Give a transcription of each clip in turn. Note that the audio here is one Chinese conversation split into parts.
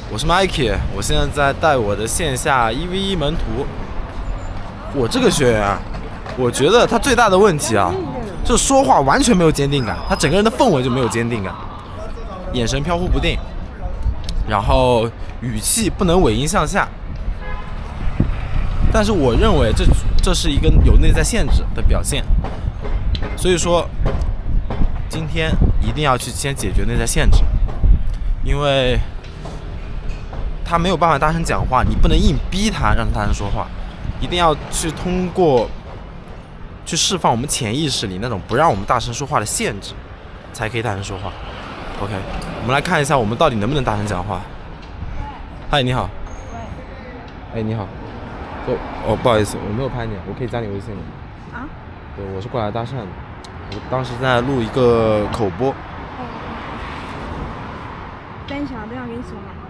我是 Mikey， 我现在在带我的线下1v1门徒。我这个学员啊，我觉得他最大的问题啊，就是说话完全没有坚定感，他整个人的氛围就没有坚定感，眼神飘忽不定，然后语气不能尾音向下。但是我认为这是一个有内在限制的表现，所以说今天一定要去先解决内在限制，因为他没有办法大声讲话，你不能硬逼他让他大声说话，一定要去通过去释放我们潜意识里那种不让我们大声说话的限制，才可以大声说话。OK， 我们来看一下我们到底能不能大声讲话。嗨，你好。哎，你好。不好意思，我没有拍你，我可以加你微信吗？啊？对，我是过来搭讪的，我当时在录一个口播。 等一下，等一下跟你说嘛。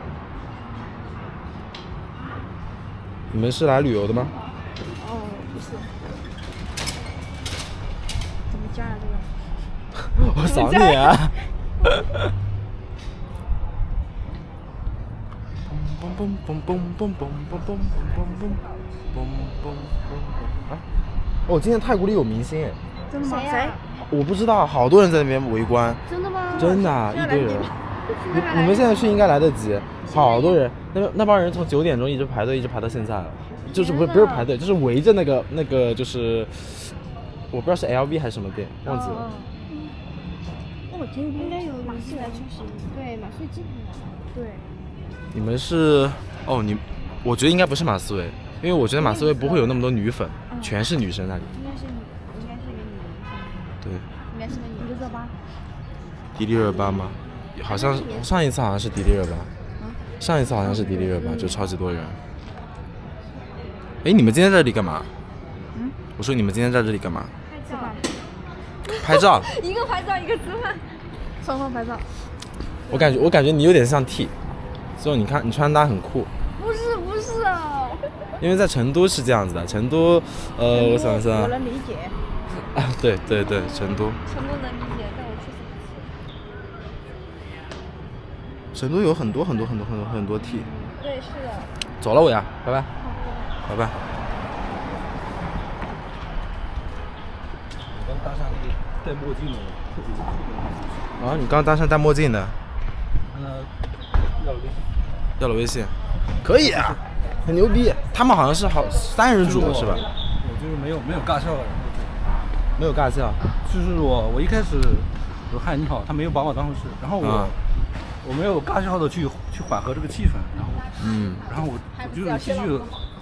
你们是来旅游的吗？ 哦，不是。怎么加了这个？ 我扫你啊！啊！哦，今天太古里有明星哎！ 真的吗？谁？ 我不知道，好多人在那边围观。 真的吗？ 真的，一堆人。你们现在去应该来得及，好多人，那帮人从9点钟一直排队，一直排到现在了，就是不是排队，就是围着那个就是，我不知道是 LV 还是什么店，忘记了。 我今天应该有马术来出席，对，马术进来了，对。 你们是我觉得应该不是马思唯，因为我觉得马思唯不会有那么多女粉，全是女生那里。 应该是个女对。 应该是个女的热巴。 迪丽热巴吗？好像上一次好像是迪丽热巴，上一次好像是迪丽热巴，就超级多人。哎，你们今天在这里干嘛？我说你们今天在这里干嘛？拍照。 一个拍照，一个吃饭，双方拍照。 我感觉你有点像 T， 所以你看你穿搭很酷。 不是啊。 因为在成都是这样子的，成都我想想。 我能理解。 啊，对，成都。 成都能理解，但我确实不是。成都有很多 T。 对，是的。 走了我呀，拜拜。拜拜。 我刚搭讪那个戴墨镜的，特别酷的。 啊，你刚搭讪戴墨镜的？要了微信。可以啊，很牛逼。他们好像是3人组是吧？ 我就是没有尬笑的。 没有尬笑。 就是我一开始说嗨你好，他没有把我当回事，然后我没有尬笑的去缓和这个气氛，然后我就是继续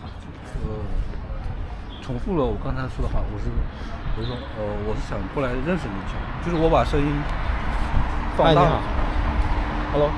重复了我刚才说的话，我说我是想过来认识你一下，就是我把声音放大了。 Hello，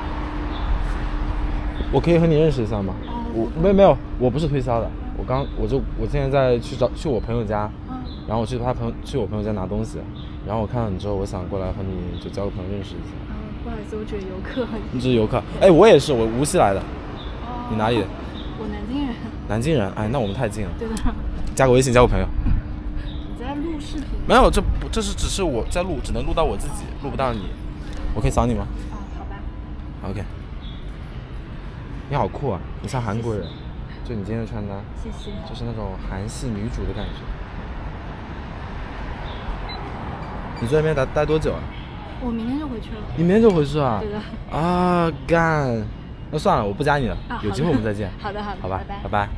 我可以和你认识一下吗？没有，我不是推销的，我现在在去我朋友家，然后我去我朋友家拿东西，然后我看到你之后，我想过来和你就交个朋友认识一下。 不好意思，我只是游客。 你只是游客？哎，我也是，我无锡来的。你哪里的？ 我南京人。南京人？哎，那我们太近了。 对的。 加个微信，加个朋友。 你在录视频？ 没有，这是只是我在录，只能录到我自己，录不到你。我可以扫你吗？ 好吧。 OK。你好酷啊！你像韩国人，就你今天的穿搭， 谢谢， 就是那种韩系女主的感觉。你在那边待多久啊？ 我明天就回去了。 你明天就回去啊？ 对的。 啊，干！那算了，我不加你了，有机会我们再见。 好的， 好吧，拜拜。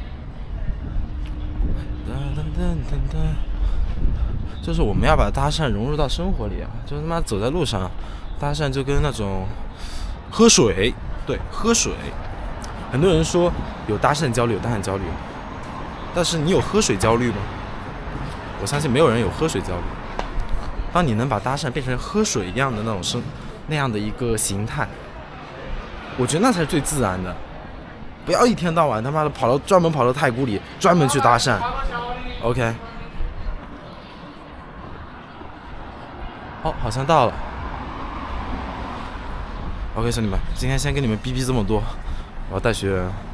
就是我们要把搭讪融入到生活里啊，就他妈走在路上，搭讪就跟那种喝水。对，喝水。很多人说有搭讪焦虑，但是你有喝水焦虑吗？我相信没有人有喝水焦虑。当你能把搭讪变成喝水一样的那样的一个形态，我觉得那才是最自然的。不要一天到晚他妈的专门跑到太古里，专门去搭讪。OK。好像到了。OK， 兄弟们，今天先跟你们逼这么多，我要带学员。